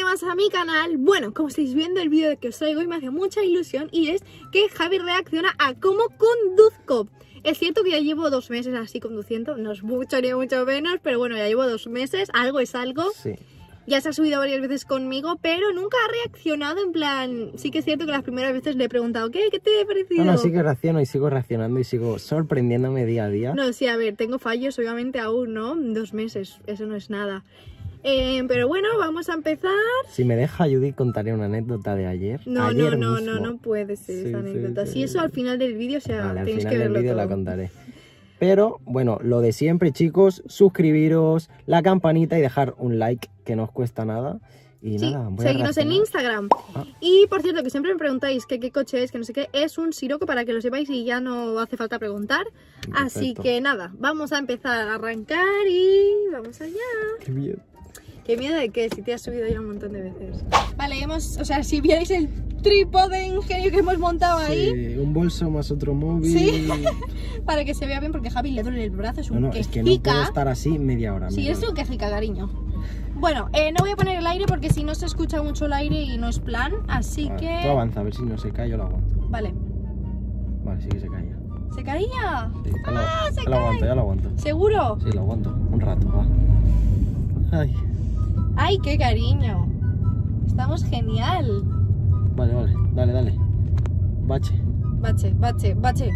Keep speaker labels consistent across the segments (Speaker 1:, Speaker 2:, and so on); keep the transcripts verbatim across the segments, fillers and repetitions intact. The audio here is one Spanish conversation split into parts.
Speaker 1: más a mi canal. Bueno, como estáis viendo, el vídeo que os traigo hoy me hace mucha ilusión y es que Javi reacciona a cómo conduzco. Es cierto que ya llevo dos meses así conduciendo, no es mucho ni mucho menos, pero bueno, ya llevo dos meses, algo es algo.
Speaker 2: Sí.
Speaker 1: Ya se ha subido varias veces conmigo, pero nunca ha reaccionado en plan... Sí que es cierto que las primeras veces le he preguntado, ¿qué? ¿Qué te ha parecido?
Speaker 2: No, no, sí que reacciono y sigo reaccionando y sigo sorprendiéndome día a día.
Speaker 1: No, sí, a ver, tengo fallos obviamente aún, ¿no? Dos meses, eso no es nada. Eh, pero bueno, vamos a empezar.
Speaker 2: Si me deja Judith, contaré una anécdota de ayer.
Speaker 1: No,
Speaker 2: ayer
Speaker 1: no, no,
Speaker 2: mismo.
Speaker 1: no, no puede ser
Speaker 2: Sí,
Speaker 1: esa anécdota.
Speaker 2: sí,
Speaker 1: Si
Speaker 2: sí.
Speaker 1: eso al final del vídeo, o sea,
Speaker 2: Vale, al
Speaker 1: tenéis
Speaker 2: final
Speaker 1: que
Speaker 2: del
Speaker 1: verlo
Speaker 2: vídeo
Speaker 1: todo.
Speaker 2: la contaré. Pero, bueno, lo de siempre, chicos, suscribiros, la campanita y dejar un like, que no os cuesta nada. Y
Speaker 1: Sí,
Speaker 2: nada, voy a
Speaker 1: seguidnos en
Speaker 2: reaccionar.
Speaker 1: Instagram.
Speaker 2: Ah.
Speaker 1: Y por cierto, que siempre me preguntáis que qué coche es, que no sé qué, es un Sirocco para que lo sepáis y ya no hace falta preguntar. Así
Speaker 2: Perfecto.
Speaker 1: que nada, vamos a empezar a arrancar y vamos allá.
Speaker 2: Qué miedo.
Speaker 1: Qué miedo de que si te has subido ya un montón de veces. Vale, hemos, o sea, si vierais el trípode ingenio que hemos montado ahí,
Speaker 2: Sí, un bolso más otro móvil.
Speaker 1: Sí. para que se vea bien, porque a Javi le duele el brazo, es
Speaker 2: No,
Speaker 1: un
Speaker 2: no, es que no
Speaker 1: quejica.
Speaker 2: puedo estar así media hora.
Speaker 1: Sí,
Speaker 2: media
Speaker 1: es
Speaker 2: hora.
Speaker 1: un quejica, cariño. Bueno, eh, no voy a poner el aire porque si no se escucha mucho el aire y no es plan, así
Speaker 2: Vale,
Speaker 1: que...
Speaker 2: tú avanza, a ver si no se cae, yo lo aguanto.
Speaker 1: Vale.
Speaker 2: Vale, sí que se cae.
Speaker 1: ¿Se caía?
Speaker 2: Sí, ya lo,
Speaker 1: ¡Ah, se
Speaker 2: ya lo
Speaker 1: cae!
Speaker 2: aguanto, ya lo aguanto.
Speaker 1: ¿Seguro?
Speaker 2: Sí, lo aguanto, un rato, va. Ay,
Speaker 1: ¡Ay, qué cariño! Estamos genial.
Speaker 2: vale, vale, dale, dale. Bache.
Speaker 1: Bache, bache, bache.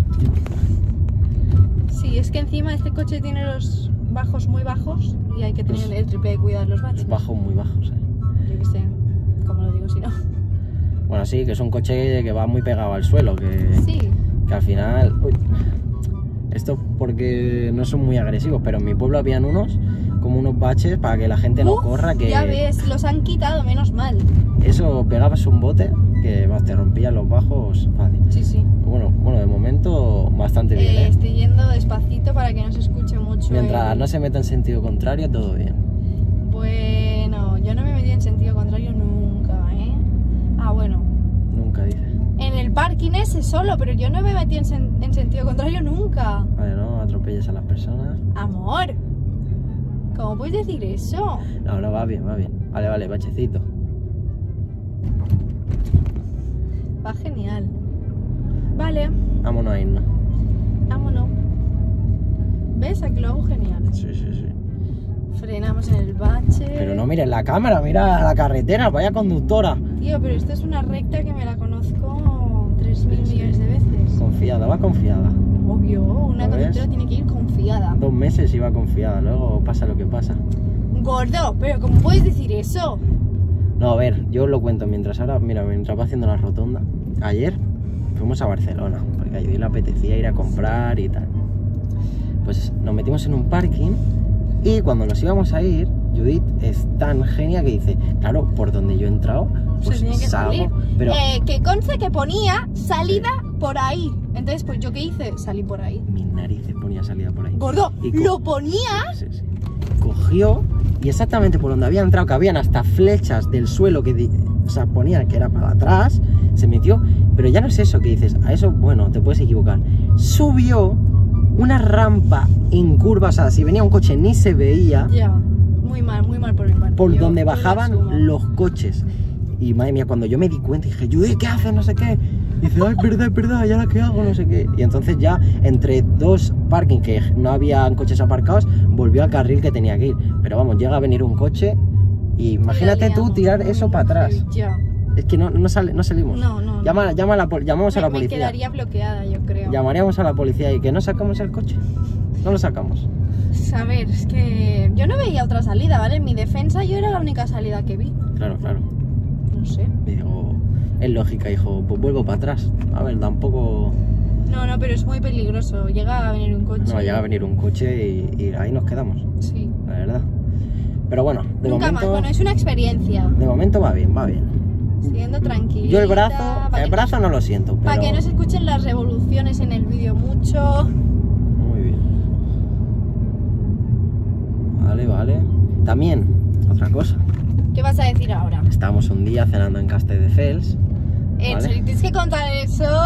Speaker 1: Sí, es que encima este coche tiene los bajos muy bajos y hay que tener
Speaker 2: Pues-
Speaker 1: el triple de cuidado en los baches.
Speaker 2: Es bajo, muy bajos, eh.
Speaker 1: Yo qué sé, ¿cómo lo digo si no?
Speaker 2: Bueno, sí, que es un coche que va muy pegado al suelo, que,
Speaker 1: Sí.
Speaker 2: que al final... Uy, esto porque no son muy agresivos, pero en mi pueblo habían unos, como unos baches para que la gente no
Speaker 1: Uf,
Speaker 2: corra, que
Speaker 1: Ya ves, los han quitado, menos mal.
Speaker 2: eso pegabas un bote, que vas, te rompían los bajos fácil.
Speaker 1: Sí, sí.
Speaker 2: Bueno, bueno, de momento bastante bien,
Speaker 1: Eh,
Speaker 2: ¿eh?
Speaker 1: estoy yendo despacito para que no se escuche mucho.
Speaker 2: Mientras
Speaker 1: el-
Speaker 2: no se meta en sentido contrario, todo bien.
Speaker 1: Bueno, yo no me metí en sentido contrario nunca, ¿eh? Ah, bueno.
Speaker 2: Nunca dice.
Speaker 1: En el parking ese solo, pero yo no me metí en, sen- en sentido contrario nunca.
Speaker 2: Vale, no atropelles a las personas.
Speaker 1: Amor, ¿cómo puedes decir eso?
Speaker 2: No, no, va bien, va bien. Vale, vale, bachecito.
Speaker 1: Va genial. Vale,
Speaker 2: Vámonos a irnos.
Speaker 1: vámonos. ¿Ves? Aquí lo hago genial.
Speaker 2: Sí, sí, sí.
Speaker 1: Frenamos en el bache.
Speaker 2: Pero no mires la cámara, mira la carretera, vaya conductora.
Speaker 1: Tío, pero esta es una recta que me la conozco tres mil millones de veces.
Speaker 2: Confiada, va confiada.
Speaker 1: Obvio, una
Speaker 2: ¿Lo ves?
Speaker 1: conductora tiene que ir confiada.
Speaker 2: Dos meses iba confiada, luego pasa lo que pasa.
Speaker 1: Gordo, pero ¿cómo puedes decir eso?
Speaker 2: No, a ver, yo os lo cuento mientras ahora, mira, mientras va haciendo la rotonda. Ayer fuimos a Barcelona, porque a Judith le apetecía ir a comprar y tal. Pues nos metimos en un parking y cuando nos íbamos a ir, Judith es tan genia que dice, claro, por donde yo he entrado,
Speaker 1: Se
Speaker 2: pues
Speaker 1: tiene que
Speaker 2: salgo.
Speaker 1: salir.
Speaker 2: Pero
Speaker 1: Eh, que conste que ponía salida por ahí. Entonces, pues yo qué hice, salí por ahí.
Speaker 2: mis narices ponía salida por ahí.
Speaker 1: Gordo,
Speaker 2: Y co-
Speaker 1: ¿lo ponías?
Speaker 2: Sí, sí. Cogió y exactamente por donde había entrado, que habían hasta flechas del suelo que di- o sea, ponían que era para atrás, se metió, pero ya no es eso que dices, a eso, bueno, te puedes equivocar. Subió una rampa en curva, o sea, si venía un coche ni se veía,
Speaker 1: Ya, muy mal, muy mal por mi parte.
Speaker 2: por
Speaker 1: Yo
Speaker 2: donde
Speaker 1: te lo
Speaker 2: bajaban
Speaker 1: asumo.
Speaker 2: los coches. Y madre mía, cuando yo me di cuenta dije, Judith, ¿qué haces? No sé qué. Y dice, ay, es verdad, es verdad, ¿y ahora qué hago? No sé qué. Y entonces ya, entre dos parking que no habían coches aparcados, volvió al carril que tenía que ir. Pero vamos, llega a venir un coche y imagínate
Speaker 1: La
Speaker 2: tú
Speaker 1: liamos.
Speaker 2: tirar eso para atrás.
Speaker 1: Ya.
Speaker 2: Es que no, no, sale, no salimos.
Speaker 1: No, no, no.
Speaker 2: Llama, llama a la, pol- llamamos a
Speaker 1: Me,
Speaker 2: la
Speaker 1: me
Speaker 2: policía.
Speaker 1: quedaría bloqueada, yo creo.
Speaker 2: Llamaríamos a la policía y que no sacamos el coche. No lo sacamos.
Speaker 1: A ver, es que yo no veía otra salida, ¿vale? En mi defensa yo era la única salida que vi.
Speaker 2: Claro, claro.
Speaker 1: No sé.
Speaker 2: Y digo, es lógica, hijo, pues vuelvo para atrás. A ver, tampoco...
Speaker 1: No, no, pero es muy peligroso. Llega a venir un coche.
Speaker 2: No, llega a venir un coche y, y ahí nos quedamos,
Speaker 1: Sí.
Speaker 2: la verdad. Pero bueno, de
Speaker 1: Nunca más.
Speaker 2: momento,
Speaker 1: Bueno, es una experiencia.
Speaker 2: de momento va bien, va bien.
Speaker 1: Siendo tranquila.
Speaker 2: Yo el brazo, el brazo no lo siento, pero...
Speaker 1: Para que no se escuchen las revoluciones en el vídeo mucho.
Speaker 2: Muy bien. Vale, vale. También, otra cosa.
Speaker 1: ¿Qué vas a decir ahora?
Speaker 2: Estábamos un día cenando en Castelldefels.
Speaker 1: En
Speaker 2: Vale.
Speaker 1: serio, tienes que contar eso.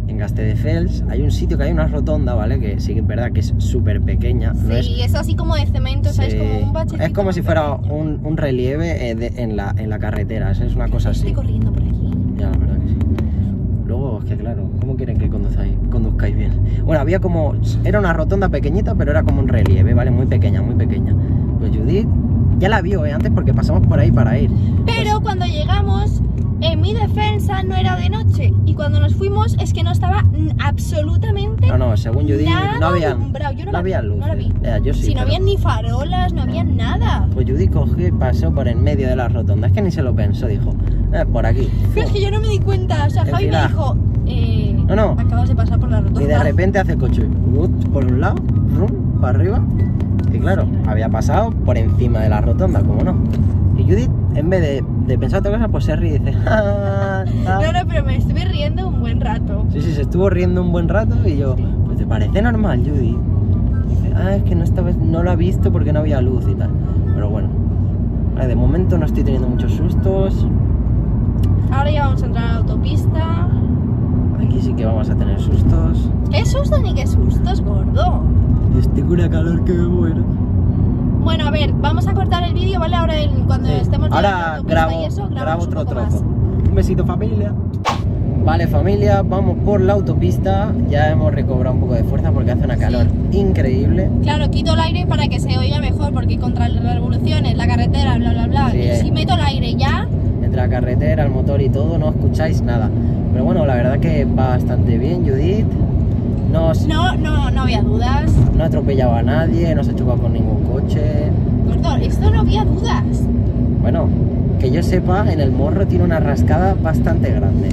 Speaker 2: en Castelldefels hay un sitio que hay una rotonda, ¿vale? Que sí que es verdad que es súper pequeña.
Speaker 1: Sí,
Speaker 2: no es,
Speaker 1: es así como de cemento,
Speaker 2: sí,
Speaker 1: ¿sabes? Como un bachecito.
Speaker 2: es como si fuera
Speaker 1: pequeño.
Speaker 2: un, un relieve eh, de, en, la, en la carretera, es una cosa así.
Speaker 1: Estoy corriendo por aquí.
Speaker 2: Ya, la verdad que sí. Luego, es que claro, ¿cómo quieren que conduzcáis, conduzcáis bien? Bueno, había como... Era una rotonda pequeñita, pero era como un relieve, ¿vale? Muy pequeña, muy pequeña. Pues Judith ya la vio, ¿eh? Antes porque pasamos por ahí para ir.
Speaker 1: Pero
Speaker 2: Pues,
Speaker 1: cuando llegamos, en mi defensa no era de noche. Y cuando nos fuimos es que no estaba absolutamente
Speaker 2: no, no, según Judith
Speaker 1: nada
Speaker 2: no había,
Speaker 1: alumbrado. Yo no,
Speaker 2: no
Speaker 1: la vi,
Speaker 2: había luz.
Speaker 1: no la vi.
Speaker 2: Ya, yo sí,
Speaker 1: si no
Speaker 2: pero-
Speaker 1: había ni farolas, no había nada.
Speaker 2: Pues Judith cogió y pasó por en medio de la rotonda. Es que ni se lo pensó, dijo, eh, por aquí.
Speaker 1: Pero es que yo no me di cuenta. O sea,
Speaker 2: En
Speaker 1: Javi me
Speaker 2: fila.
Speaker 1: dijo, eh,
Speaker 2: No, no.
Speaker 1: acabas de pasar por la rotonda.
Speaker 2: Y de repente hace coche, ut, por un lado, rum, para arriba. Y claro, había pasado por encima de la rotonda, como no. Y Judith, en vez de, de pensar otra cosa, pues se ríe y dice, "Ah, ah".
Speaker 1: No, no, pero me estuve riendo un buen rato.
Speaker 2: Sí, sí, se estuvo riendo un buen rato y yo, pues te parece normal, Judith. Y dice, ah, es que no, esta vez no lo ha visto porque no había luz y tal. Pero bueno, vale, de momento no estoy teniendo muchos sustos.
Speaker 1: Ahora ya vamos a entrar a la autopista.
Speaker 2: Aquí sí que vamos a tener sustos.
Speaker 1: ¿Qué susto ni qué sustos, gordo?
Speaker 2: Y estoy con una calor que me muero.
Speaker 1: Bueno, a ver, vamos a cortar el vídeo, ¿vale? Ahora el- cuando
Speaker 2: Sí.
Speaker 1: estemos llegando a la
Speaker 2: Ahora
Speaker 1: autopista
Speaker 2: grabo,
Speaker 1: y eso,
Speaker 2: grabo
Speaker 1: grabamos
Speaker 2: otro
Speaker 1: un poco
Speaker 2: trozo.
Speaker 1: más.
Speaker 2: Un besito, familia. Vale, familia, vamos por la autopista. Ya hemos recobrado un poco de fuerza porque hace una calor increíble.
Speaker 1: Claro, quito el aire para que se oiga mejor, porque contra las revoluciones, la carretera, bla, bla, bla.
Speaker 2: Sí,
Speaker 1: y
Speaker 2: eh.
Speaker 1: si meto el aire ya,
Speaker 2: Entre la carretera, el motor y todo, no escucháis nada. Pero bueno, la verdad que va bastante bien, Judith. No, s-
Speaker 1: no, no, no había dudas.
Speaker 2: no ha atropellado a nadie, no se ha chocado con ningún coche.
Speaker 1: Gordo, esto no había dudas.
Speaker 2: Bueno, que yo sepa, en el morro tiene una rascada bastante grande.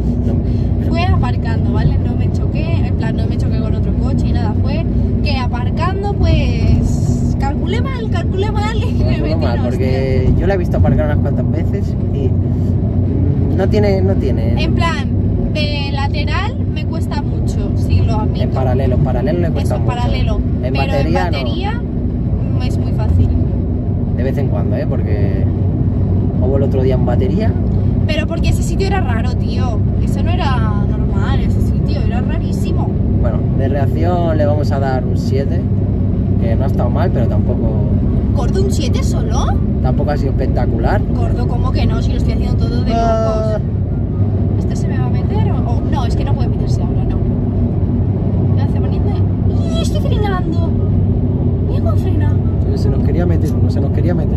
Speaker 2: No-
Speaker 1: Fue aparcando, ¿vale? No me choqué, en plan, no me choqué con otro coche y nada. Fue que aparcando, pues, calculé mal, calculé mal y
Speaker 2: No,
Speaker 1: me
Speaker 2: no
Speaker 1: metí
Speaker 2: mal,
Speaker 1: en
Speaker 2: porque yo la he visto aparcar unas cuantas veces y mm, no tiene, no tiene.
Speaker 1: En plan, de lateral me cuesta mucho, si lo admito.
Speaker 2: En paralelo, en paralelo le cuesta
Speaker 1: Eso, en
Speaker 2: mucho.
Speaker 1: paralelo.
Speaker 2: En
Speaker 1: Pero
Speaker 2: batería,
Speaker 1: en batería mm, es muy fácil.
Speaker 2: no. De vez en cuando, ¿eh? Porque hubo el otro día en batería.
Speaker 1: Pero porque ese sitio era raro, tío. Eso no era normal, ese sitio era rarísimo.
Speaker 2: Bueno, de reacción le vamos a dar un siete, que no ha estado mal, pero tampoco,
Speaker 1: ¿Gordo un siete solo?
Speaker 2: tampoco ha sido espectacular.
Speaker 1: Gordo, ¿cómo que no? Si lo estoy haciendo todo de
Speaker 2: Ah,
Speaker 1: locos. ¿Este se me va a meter o...? o- no, es que no puede meterse ahora, no. ¿Me hace poniendo? ¡Y estoy frenando! Mira cómo frena.
Speaker 2: se nos quería meter, no se nos quería meter.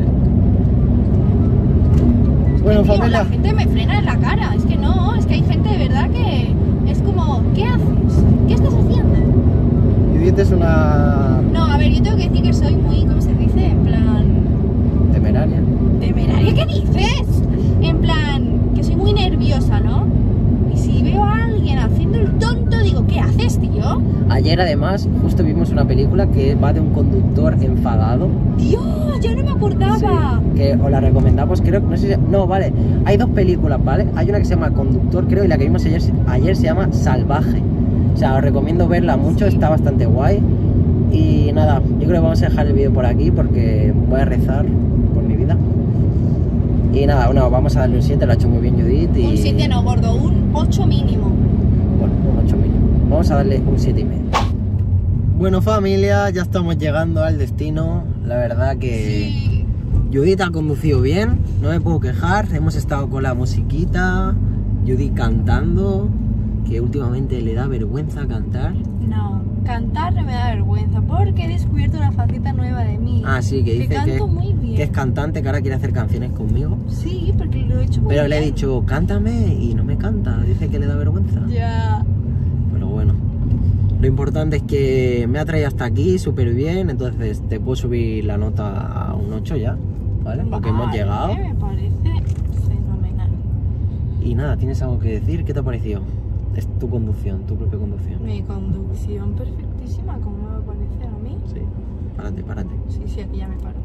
Speaker 2: Bueno,
Speaker 1: Tío,
Speaker 2: familia.
Speaker 1: la gente me frena en la cara. Es que no, es que hay gente de verdad que es como, ¿qué haces? ¿Qué estás haciendo?
Speaker 2: Judith es una
Speaker 1: No, a ver, yo tengo que decir que soy muy, ¿cómo se dice? En plan...
Speaker 2: temeraria.
Speaker 1: ¿Temeraria? ¿Qué dices? En plan, que soy muy nerviosa, ¿no? Y si veo a alguien haciendo el tonto, digo, ¿qué haces, tío?
Speaker 2: Ayer además justo vimos una película que va de un conductor enfadado.
Speaker 1: Dios, ya no me acordaba.
Speaker 2: Sí, que os la recomendamos, creo, no sé si... No, vale, hay dos películas, ¿vale? Hay una que se llama Conductor, creo, y la que vimos ayer, ayer se llama Salvaje. O sea, os recomiendo verla mucho,
Speaker 1: Sí.
Speaker 2: está bastante guay. Y nada, yo creo que vamos a dejar el vídeo por aquí porque voy a rezar por mi vida. Y nada, bueno, vamos a darle un siete, lo ha hecho muy bien Judith. Y...
Speaker 1: Un siete no, gordo, un ocho mínimo.
Speaker 2: Bueno, un ocho mínimo. Vamos a darle un siete y medio. Bueno, familia, ya estamos llegando al destino. La verdad que
Speaker 1: Sí.
Speaker 2: Judith ha conducido bien, no me puedo quejar. Hemos estado con la musiquita, Judith cantando, que últimamente le da vergüenza cantar.
Speaker 1: No, cantar no me da vergüenza porque he descubierto una faceta nueva de mí.
Speaker 2: Ah, sí, que dice que,
Speaker 1: canto muy bien.
Speaker 2: que es cantante, que ahora quiere hacer canciones conmigo.
Speaker 1: Sí, porque lo he hecho muy
Speaker 2: Pero
Speaker 1: bien.
Speaker 2: le he dicho, cántame, y no me canta, dice que le da vergüenza.
Speaker 1: Ya.
Speaker 2: Pero bueno, lo importante es que me ha traído hasta aquí súper bien, entonces te puedo subir la nota a un ocho ya, ¿vale? Porque hemos
Speaker 1: Vale,
Speaker 2: llegado.
Speaker 1: me parece fenomenal.
Speaker 2: Y nada, ¿tienes algo que decir? ¿Qué te ha parecido? Es tu conducción, tu propia conducción.
Speaker 1: Mi conducción perfectísima, como me va a parecer a mí.
Speaker 2: Sí, párate, párate.
Speaker 1: Sí, sí, aquí ya me paro.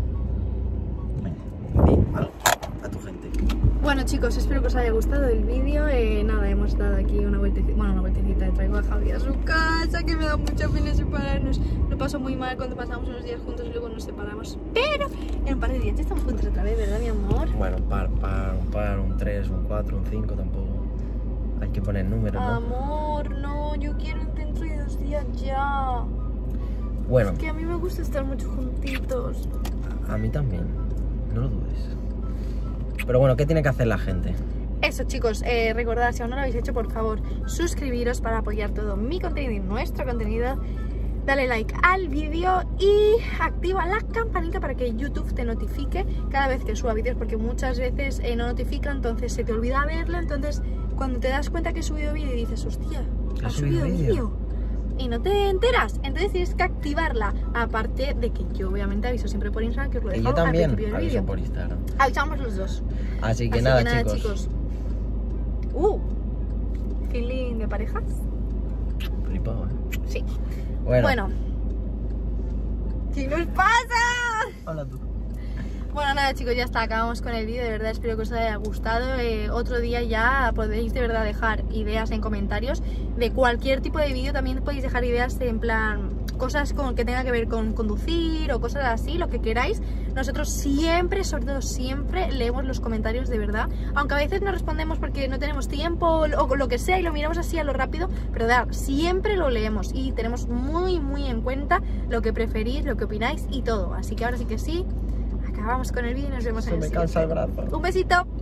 Speaker 2: Di algo a tu gente.
Speaker 1: Bueno, chicos, espero que os haya gustado el vídeo. Eh, nada, hemos dado aquí una vueltecita, bueno, una vueltecita, traigo a Javi a su casa, que me da mucha pena separarnos. Lo paso muy mal cuando pasamos unos días juntos y luego nos separamos. Pero en un par de días ya estamos juntos otra vez, ¿verdad, mi amor?
Speaker 2: Bueno, un par, par, un par, un tres, un cuatro, un cinco tampoco. Hay que poner números, ¿no?
Speaker 1: Amor. yo quiero dentro de dos días ya.
Speaker 2: Bueno,
Speaker 1: Es que a mí me gusta estar mucho juntitos.
Speaker 2: a mí también, no lo dudes. Pero bueno, ¿qué tiene que hacer la gente?
Speaker 1: Eso, chicos, eh, recordad, si aún no lo habéis hecho, por favor, suscribiros para apoyar todo mi contenido y nuestro contenido. Dale like al vídeo y activa la campanita para que YouTube te notifique cada vez que suba vídeos, porque muchas veces eh, no notifica, entonces se te olvida verlo. Entonces, cuando te das cuenta que he subido vídeo y dices, hostia,
Speaker 2: ¿Has
Speaker 1: ¿has
Speaker 2: subido
Speaker 1: subido
Speaker 2: vídeo?
Speaker 1: vídeo? Y no te enteras, entonces tienes que activarla. Aparte de que yo obviamente aviso siempre por Instagram, que os lo
Speaker 2: Y
Speaker 1: dejo
Speaker 2: yo también
Speaker 1: al principio del
Speaker 2: aviso
Speaker 1: vídeo.
Speaker 2: por Instagram.
Speaker 1: Avisamos los dos.
Speaker 2: Así que
Speaker 1: Así
Speaker 2: nada,
Speaker 1: que nada,
Speaker 2: chicos.
Speaker 1: chicos. Uh, feeling de parejas.
Speaker 2: Flipado, ¿eh?
Speaker 1: Sí.
Speaker 2: Bueno,
Speaker 1: Bueno. ¿Qué nos pasa?
Speaker 2: habla tú.
Speaker 1: Bueno, nada, chicos, ya está, acabamos con el vídeo. De verdad espero que os haya gustado. Eh, otro día ya podéis de verdad dejar ideas en comentarios de cualquier tipo de vídeo. También podéis dejar ideas en plan cosas con, que tengan que ver con conducir o cosas así, lo que queráis. Nosotros siempre, sobre todo siempre, leemos los comentarios de verdad, aunque a veces no respondemos porque no tenemos tiempo o lo que sea y lo miramos así a lo rápido, pero de verdad, siempre lo leemos y tenemos muy muy en cuenta lo que preferís, lo que opináis y todo. Así que ahora sí que sí, acabamos con el vídeo y nos vemos
Speaker 2: Se
Speaker 1: en el
Speaker 2: me
Speaker 1: siguiente.
Speaker 2: cansa el brazo.
Speaker 1: Un besito.